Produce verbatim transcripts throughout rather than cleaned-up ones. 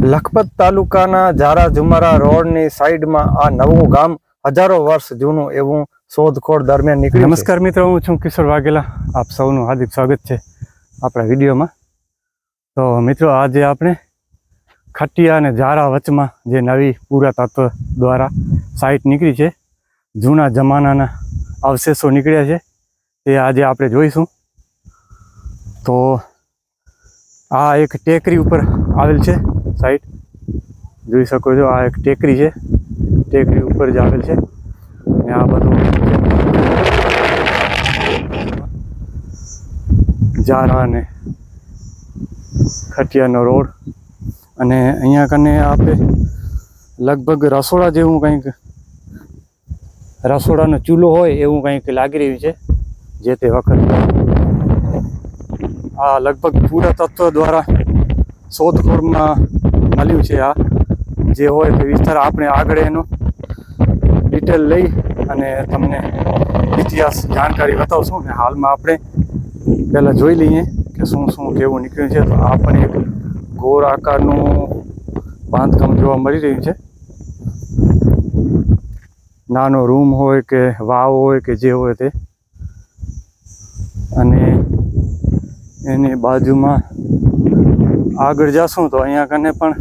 લખપત તાલુકાના ઝારા ઝુમરા રોડની સાઈડમાં આ નવું ગામ હજારો વર્ષ જૂનું એવું શોધખોળ દરમિયાન નીકળ્યું. નમસ્કાર મિત્રો, હું છું કિશોર વાઘેલા. આપ સૌનું હાર્દિક સ્વાગત છે આપણા વિડીયોમાં. તો મિત્રો, આજે આપણે ખટિયા અને ઝારા વચમાં જે નવી પુરાતત્વ દ્વારા સાઇટ નીકળી છે, જૂના જમાનાના અવશેષો નીકળ્યા છે, તે આજે આપણે જોઈશું. તો આ એક ટેકરી ઉપર આવેલ છે સાઇટ, જોઈ શકો છો. આ એક ટેકરી છે, ટેકરી ઉપર જ આવેલ છે. અને આ બધું ઝારા અને ખટિયાનો રોડ, અને અહીંયા કને આપણે લગભગ રસોડા જેવું કંઈક, રસોડાનો ચૂલો હોય એવું કંઈક લાગી રહ્યું છે જે તે વખત. આ લગભગ પુરાતત્વ દ્વારા શોધખોળમાં મળ્યું છે. આ જે હોય તે વિસ્તાર આપણે આગળ એનો ડિટેલ લઈ અને તમને ઇતિહાસ જાણકારી બતાવશું. ને હાલમાં આપણે પહેલાં જોઈ લઈએ કે શું શું કેવું નીકળ્યું છે. તો આ પણ એક ગોળ આકારનું બાંધકામ જોવા મળી રહ્યું છે. નાનો રૂમ હોય કે વાવ હોય કે જે હોય તે, અને એની બાજુમાં આગળ જશું તો અહીંયા કને પણ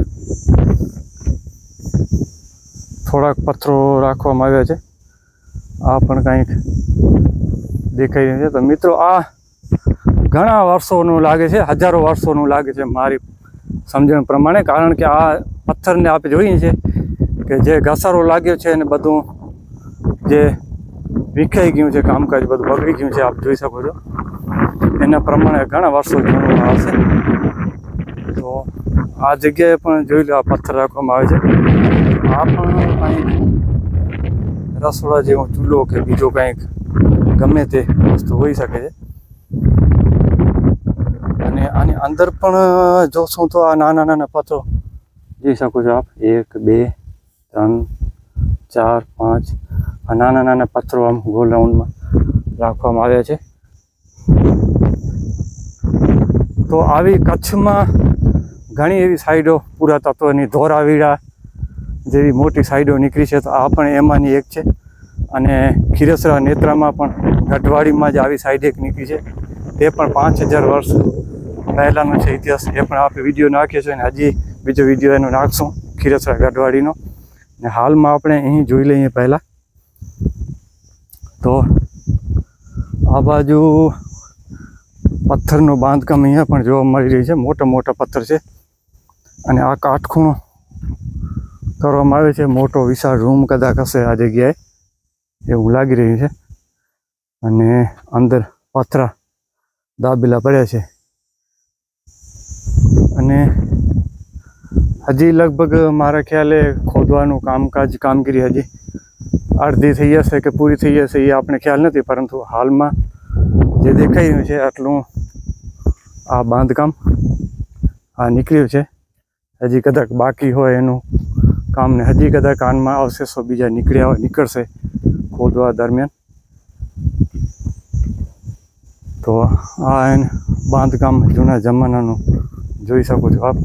થોડાક પથ્થરો રાખવામાં આવ્યા છે. આ પણ કંઈક દેખાઈ રહ્યું છે. તો મિત્રો, આ ઘણા વર્ષોનું લાગે છે, હજારો વર્ષોનું લાગે છે મારી સમજણ પ્રમાણે. કારણ કે આ પથ્થરને આપણે જોઈએ છીએ કે જે ઘસારો લાગ્યો છે અને બધું જે વિખાઈ ગયું છે, કામકાજ બધું બગડી ગયું છે, આપ જોઈ શકો છો. એના પ્રમાણે ઘણા વર્ષો જૂનું આવશે. તો આ જગ્યાએ પણ જોઈ લો, આ પથ્થર રાખવામાં આવે છે. આ પણ કંઈક રસોડા જેવો ચૂલો કે બીજો કંઈક ગમે તે વસ્તુ હોઈ શકે છે. અને આની અંદર પણ જોશું તો આ નાના નાના પથ્થરો જોઈ શકો છો આપ. એક, બે, ત્રણ, ચાર, પાંચ. આ નાના નાના પથ્થરો આમ ગોલ રાઉન્ડમાં રાખવામાં આવ્યા છે. તો આવી કચ્છમાં ઘણી એવી સાઈડો પુરાતત્વની, ધોરાવીરા જેવી મોટી સાઈડો નીકળી છે. તો આ પણ એમાંની એક છે. અને ખીરસરા નેત્રામાં પણ ગઢવાડીમાં જ આવી સાઈડ એક નીકળી છે. તે પણ પાંચ હજાર વર્ષ પહેલાંનો છે ઇતિહાસ. એ પણ આપણે વિડીયો નાખ્યો છે અને હજી બીજો વિડીયો એનો નાખશું ખીરસરા ગઢવાડીનો. ને હાલમાં આપણે અહીં જોઈ લઈએ પહેલાં. તો આ બાજુ પથ્થરનું બાંધકામ અહીંયા પણ જોવા મળી રહ્યું છે. મોટા મોટા પથ્થર છે અને આ કાટખૂણો કરવામાં આવે છે. મોટો વિશાળ રૂમ કદાચ હશે આ જગ્યાએ એવું લાગી રહ્યું છે. અને અંદર પથરા દાબેલા પડ્યા છે. અને હજી લગભગ મારા ખ્યાલે ખોદવાનું કામકાજ, કામગીરી હજી અડધી થઈ જશે કે પૂરી થઈ જશે એ આપણે ખ્યાલ નથી. પરંતુ હાલમાં જે દેખાઈ રહ્યું છે આટલું આ બાંધકામ આ નીકળ્યું છે. હજી કદાચ બાકી હોય એનું કામ, ને હજી કદાચ આનમાં અવશેષો બીજા નીકળ્યા હોય, નીકળશે ખોદવા દરમિયાન. તો આ એને બાંધકામ જૂના જમાનાનું જોઈ શકો છો આપ.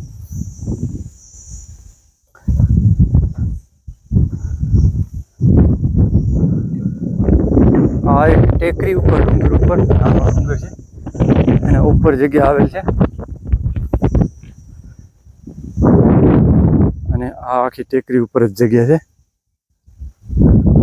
આ એક ટેકરી ઉપર, ડુંગર ઉપર નાનો ડુંગર છે, એના ઉપર જગ્યા આવેલ છે. અને આ આખી ટેકરી ઉપર જ જગ્યા છે.